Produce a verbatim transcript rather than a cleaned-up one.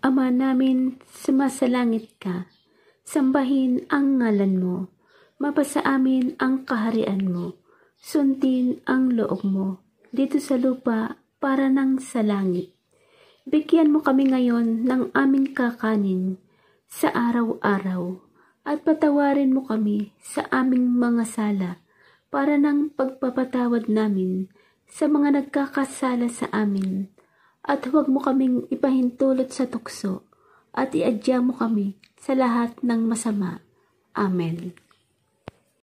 Ama namin, sumasalangit ka. Sambahin ang ngalan mo. Mapasa amin ang kaharian mo. Sundin ang loob mo dito sa lupa para nang sa langit. Bigyan mo kami ngayon ng aming kakanin sa araw-araw at patawarin mo kami sa aming mga sala para nang pagpapatawad namin sa mga nagkakasala sa amin. At huwag mo kaming ipahintulot sa tukso at iadya mo kami sa lahat ng masama. Amen.